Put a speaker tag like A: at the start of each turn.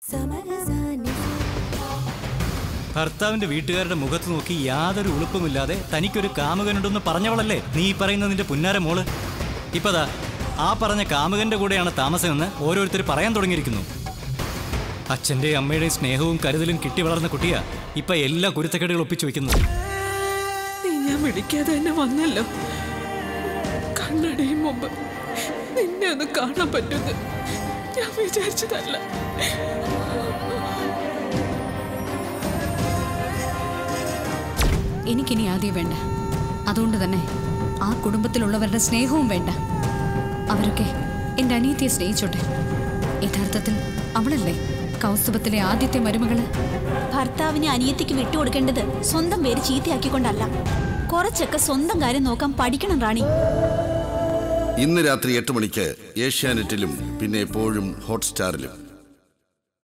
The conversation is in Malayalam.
A: ഭർത്താവിന്റെ വീട്ടുകാരുടെ മുഖത്ത് നോക്കി യാതൊരു ഉളുപ്പുമില്ലാതെ തനിക്കൊരു കാമുകനുണ്ടെന്ന് പറഞ്ഞവളല്ലേ നീ പറയുന്ന നിന്റെ പുന്നാര മോള്? ഇപ്പതാ ആ പറഞ്ഞ കാമുകന്റെ കൂടെയാണ് താമസമെന്ന് ഓരോരുത്തർ പറയാൻ തുടങ്ങിയിരിക്കുന്നു. അച്ഛന്റെയും അമ്മയുടെയും സ്നേഹവും കരുതലും കിട്ടി വളർന്ന കുട്ടിയാ ഇപ്പൊ എല്ലാ കുരുത്തക്കേടുകൾ ഒപ്പിച്ചു വെക്കുന്നത്.
B: ഞാൻ വിളിക്കാതെ തന്നെ വന്നല്ലോ. കണ്ണടയും മുമ്പ് നിന്നെ ഒന്ന് കാണാൻ പറ്റുമെന്ന് ഞാൻ വിചാരിച്ചതല്ല.
C: എനിക്കിനി ആദ്യം വേണ്ട. അതുകൊണ്ട് തന്നെ ആ കുടുംബത്തിലുള്ളവരുടെ സ്നേഹവും വേണ്ട. അവരൊക്കെ എൻ്റെ അനിയത്തിയെ സ്നേഹിച്ചോട്ടെ. യഥാർത്ഥത്തിൽ അവളല്ലേ കൗസ്തുഭത്തിലെ ആദ്യത്തെ മരുമകള്.
D: ഭർത്താവിനെ അനിയത്തിക്ക് വിട്ടുകൊടുക്കേണ്ടത് സ്വന്തം പേര് ചീത്തയാക്കിക്കൊണ്ടല്ല, കുറച്ചൊക്കെ സ്വന്തം കാര്യം നോക്കാൻ പഠിക്കണം റാണി.
E: ഇന്ന് രാത്രി 8 മണിക്ക് ഏഷ്യാനെറ്റിലും പിന്നെ എപ്പോഴും ഹോട്ട്സ്റ്റാറിലും.